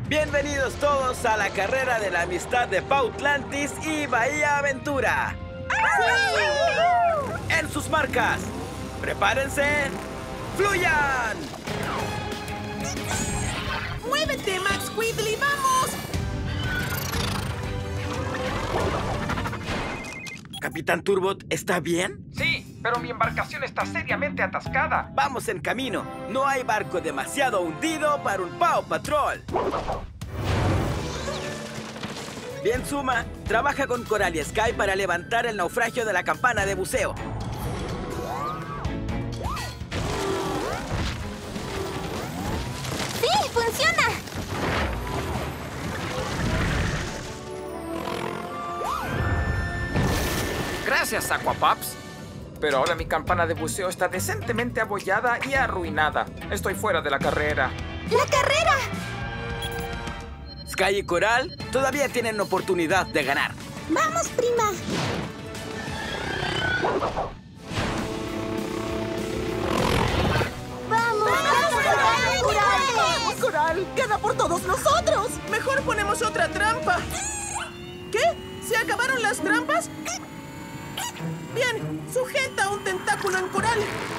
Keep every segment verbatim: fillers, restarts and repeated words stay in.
Bienvenidos todos a la carrera de la amistad de Pautlantis y Bahía Aventura. ¡Sí! En sus marcas, prepárense, ¡fluyan! ¡Muévete, Max Quiddly! ¡Vamos! Capitán Turbot, ¿está bien? Sí, pero mi embarcación está seriamente atascada. Vamos en camino. No hay barco demasiado hundido para un Paw Patrol. Bien, Zuma. Trabaja con Coral y Sky para levantar el naufragio de la campana de buceo. ¡Sí, funciona! Gracias, Aquapops. Pero ahora mi campana de buceo está decentemente abollada y arruinada. Estoy fuera de la carrera. ¡La carrera! Sky y Coral todavía tienen oportunidad de ganar. ¡Vamos, prima! ¡Vamos! ¡Vamos, Coral! ¡Vamos, Coral! ¡Queda por todos nosotros! Mejor ponemos otra trampa. ¿Qué? ¿Se acabaron las trampas? Bien, sujeta un tentáculo en Coral.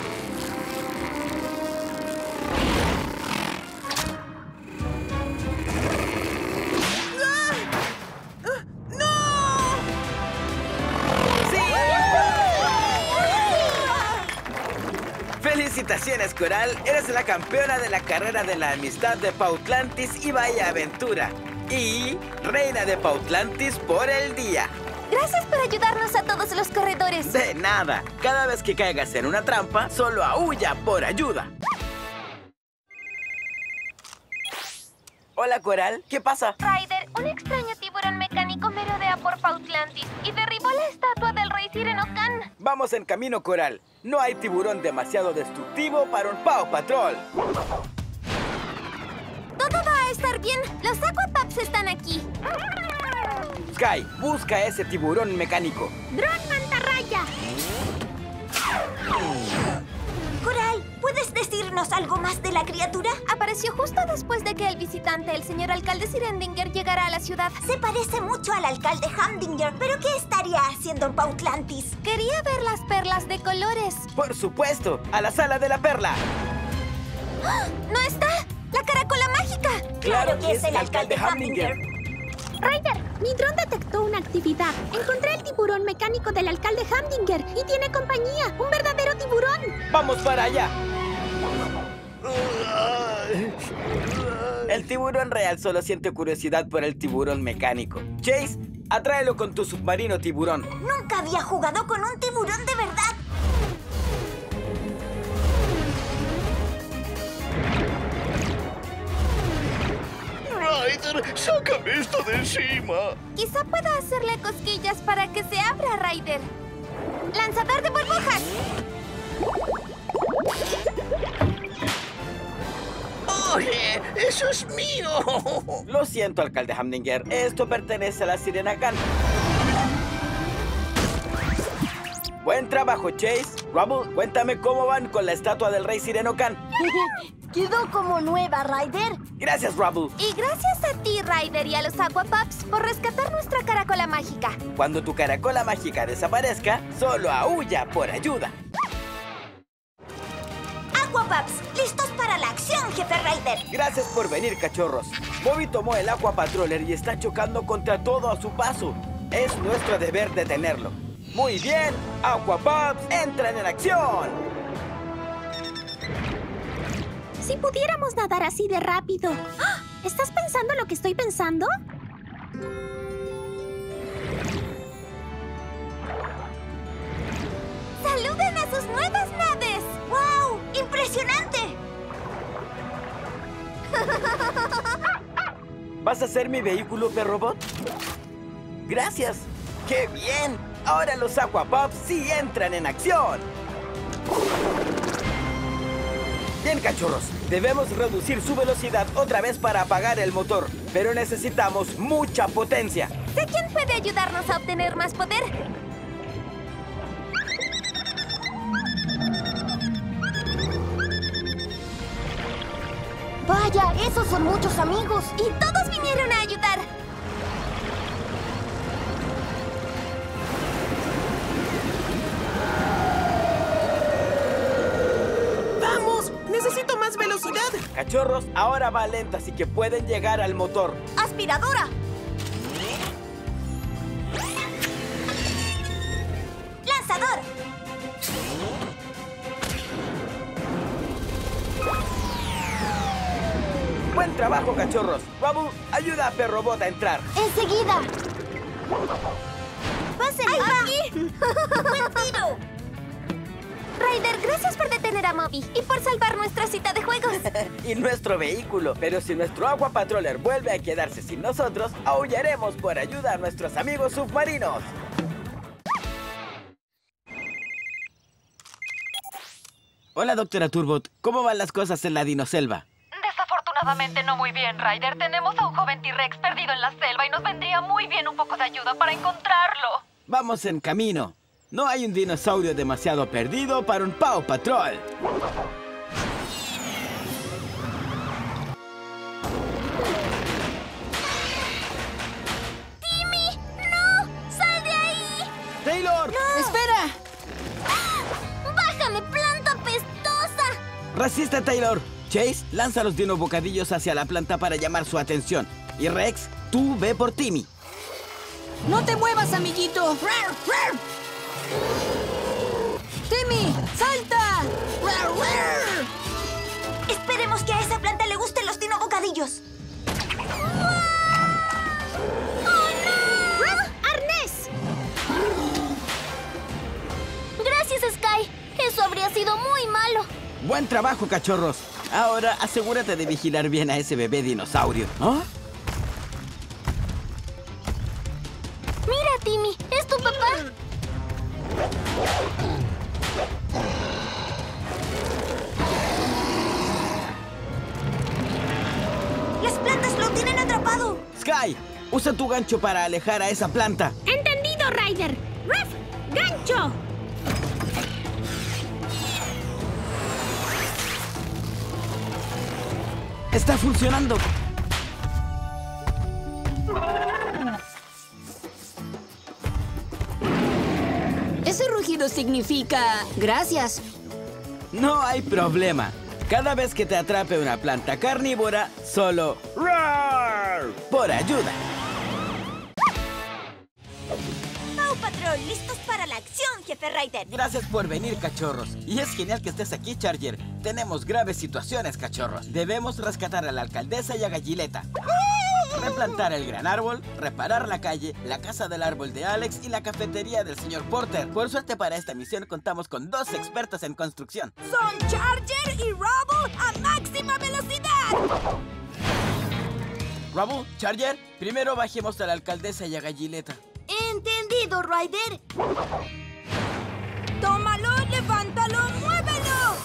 ¡Ah! ¡Ah! ¡No! ¡Sí! ¡Felicitaciones, Coral! Eres la campeona de la carrera de la amistad de Pautlantis y Bahía Aventura. Y reina de Pautlantis por el día. Gracias por ayudarnos a todos los corredores. De nada. Cada vez que caigas en una trampa, solo aúlla por ayuda. Hola, Coral. ¿Qué pasa? Ryder, un extraño tiburón mecánico merodea por Pautlantis y derribó la estatua del rey Sirenocan. Vamos en camino, Coral. No hay tiburón demasiado destructivo para un Paw Patrol. Todo va a estar bien. Los Aquapops están aquí. Sky, busca a ese tiburón mecánico. ¡Dron mantarraya! Coral, ¿puedes decirnos algo más de la criatura? Apareció justo después de que el visitante, el señor alcalde Sirendinger, llegara a la ciudad. Se parece mucho al alcalde Hamdinger, pero ¿qué estaría haciendo en Pautlantis? Quería ver las perlas de colores. Por supuesto, a la sala de la perla. ¡Ah! ¡No está! ¡La caracola mágica! Claro que es el alcalde Hamdinger. Ryder, mi dron detectó una actividad. Encontré el tiburón mecánico del alcalde Hamdinger y tiene compañía, un verdadero tiburón. ¡Vamos para allá! El tiburón real solo siente curiosidad por el tiburón mecánico. Chase, atráelo con tu submarino tiburón. Nunca había jugado con un tiburón de verdad. Ryder, sácame esto de encima. Quizá pueda hacerle cosquillas para que se abra, Ryder. ¡Lanzador de burbujas! Oye, eso es mío. Lo siento, alcalde Hamdinger. Esto pertenece a la Sirenocan. Buen trabajo, Chase. Rubble, cuéntame cómo van con la estatua del rey Sirenocan. Quedó como nueva, Ryder. Gracias, Rubble. Y gracias a ti, Ryder, y a los Aquapops por rescatar nuestra caracola mágica. Cuando tu caracola mágica desaparezca, solo aúlla por ayuda. Aquapops, listos para la acción, jefe Ryder. Gracias por venir, cachorros. Bobby tomó el Aqua Patroller y está chocando contra todo a su paso. Es nuestro deber detenerlo. Muy bien, Aquapops, entran en acción. Si pudiéramos nadar así de rápido. ¡Ah! ¿Estás pensando lo que estoy pensando? ¡Saluden a sus nuevas naves! ¡Wow! ¡Impresionante! ¿Vas a ser mi vehículo, perrobot? ¡Gracias! ¡Qué bien! Ahora los Aquapops sí entran en acción. Bien, cachorros. Debemos reducir su velocidad otra vez para apagar el motor. Pero necesitamos mucha potencia. Sé quién puede ayudarnos a obtener más poder. Vaya, esos son muchos amigos. Y todos vinieron a ayudar. ¡Vamos! ¡Necesito más velocidad! Cachorros, ahora va lenta, así que pueden llegar al motor. ¡Aspiradora! ¡Lanzador! Buen trabajo, cachorros. Babu, ayuda a Perrobot a entrar. ¡Enseguida! ¡Pasen! ¡Aquí! ¡Buen tiro! Ryder, gracias por detener a Moby y por salvar nuestra cita de juegos. Y nuestro vehículo. Pero si nuestro Aqua Patroller vuelve a quedarse sin nosotros, aullaremos por ayuda a nuestros amigos submarinos. Hola, doctora Turbot. ¿Cómo van las cosas en la dinoselva? Desafortunadamente no muy bien, Ryder. Tenemos a un joven T-Rex perdido en la selva y nos vendría muy bien un poco de ayuda para encontrarlo. Vamos en camino. No hay un dinosaurio demasiado perdido para un Paw Patrol. ¡Timmy! ¡No! ¡Sal de ahí! ¡Taylor! ¡No! ¡Espera! ¡Bájame, planta pestosa! ¡Resiste, Taylor! Chase, lanza los dino bocadillos hacia la planta para llamar su atención. Y Rex, tú ve por Timmy. ¡No te muevas, amiguito! ¡Timmy, salta! Esperemos que a esa planta le gusten los dino bocadillos. ¡Oh, no! ¡Arnés! Gracias, Sky. Eso habría sido muy malo. Buen trabajo, cachorros. Ahora asegúrate de vigilar bien a ese bebé dinosaurio. ¿Ah? Mira, Timmy, ¿es tu papá? Las plantas lo tienen atrapado. Sky, usa tu gancho para alejar a esa planta. ¡Entendido, Ryder! ¡Ruff! ¡Gancho! Está funcionando. Ese rugido significa... gracias. No hay problema. Cada vez que te atrape una planta carnívora, solo ¡roar! Por ayuda. Paw Patrol, listos para la acción, jefe Ryder. Gracias por venir, cachorros. Y es genial que estés aquí, Charger. Tenemos graves situaciones, cachorros. Debemos rescatar a la alcaldesa y a Gallileta. Replantar el gran árbol, reparar la calle, la casa del árbol de Alex y la cafetería del señor Porter. Por suerte para esta misión contamos con dos expertos en construcción. Son Charger y Rubble a máxima velocidad. Rubble, Charger, primero bajemos a la alcaldesa y a Gallileta. Entendido, Ryder. Tómalo, levántalo, muévelo.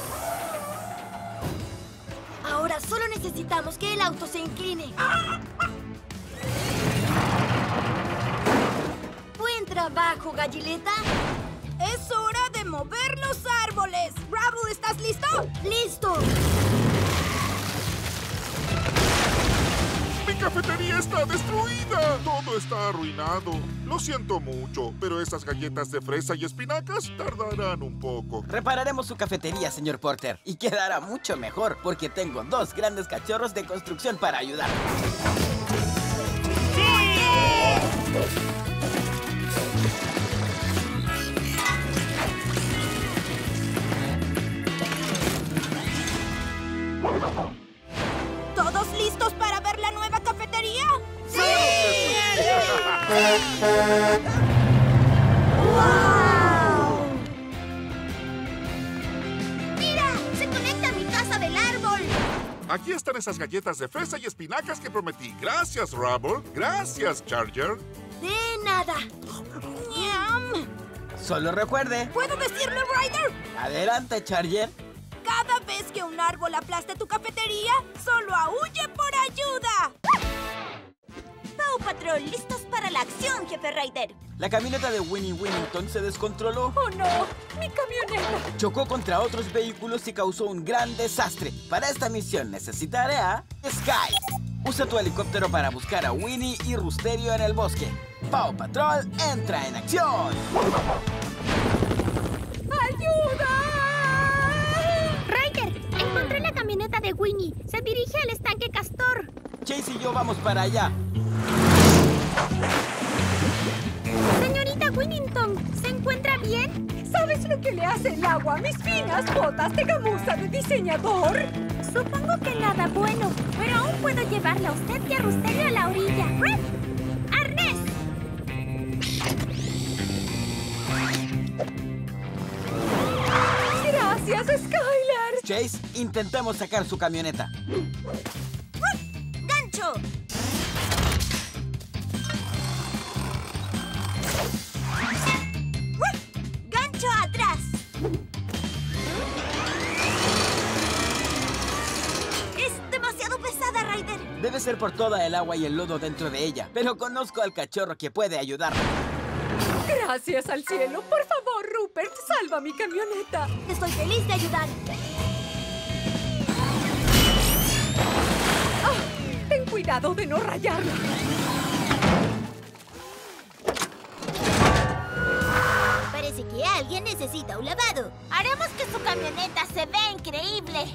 Ahora solo necesitamos que el auto se incline. Buen trabajo, Gallileta. Es hora de mover los árboles. Rubble, ¿estás listo? ¡Listo! ¡Mi cafetería está destruida! Todo está arruinado. Lo siento mucho, pero esas galletas de fresa y espinacas tardarán un poco. Repararemos su cafetería, señor Porter. Y quedará mucho mejor, porque tengo dos grandes cachorros de construcción para ayudar. ¿Todos listos para ver la nueva cafetería? ¡Sí! ¡Wow! ¡Mira! ¡Se conecta a mi casa del árbol! Aquí están esas galletas de fresa y espinacas que prometí. Gracias, Rubble. Gracias, Charger. De nada. ¡Ñam! Solo recuerde. ¿Puedo decirlo, Ryder? Adelante, Charger. Cada vez que un árbol aplaste tu cafetería, solo aúlle por ayuda. Paw Patrol, listos para la acción, jefe Ryder. La camioneta de Winnie Winnington se descontroló. ¡Oh, no! ¡Mi camioneta! Chocó contra otros vehículos y causó un gran desastre. Para esta misión necesitaré a Sky. Usa tu helicóptero para buscar a Winnie y Rusterio en el bosque. Paw Patrol entra en acción. ¡Ayuda! Ryder, encontré la camioneta de Winnie. Se dirige al estanque Castor. Chase y yo vamos para allá. Señorita Winnington, ¿se encuentra bien? ¿Sabes lo que le hace el agua a mis finas botas de gamuza de diseñador? Supongo que nada bueno, pero aún puedo llevarla a usted y a Rusterio a la orilla. ¡Ref! ¡Arnés! ¡Gracias, Skylar! Chase, intentemos sacar su camioneta. ¡Gancho! ¡Gancho atrás! Es demasiado pesada, Ryder. Debe ser por toda el agua y el lodo dentro de ella, pero conozco al cachorro que puede ayudarme. Gracias al cielo. Por favor, Rupert, salva mi camioneta. Estoy feliz de ayudar. Ah, ten cuidado de no rayarla. Parece que alguien necesita un lavado. Haremos que su camioneta se vea increíble.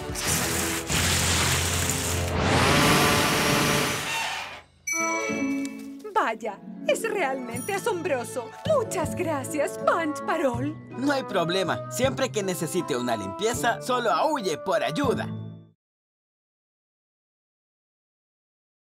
Vaya, es realmente asombroso. Muchas gracias, Punch Parol. No hay problema. Siempre que necesite una limpieza, solo aúlle por ayuda.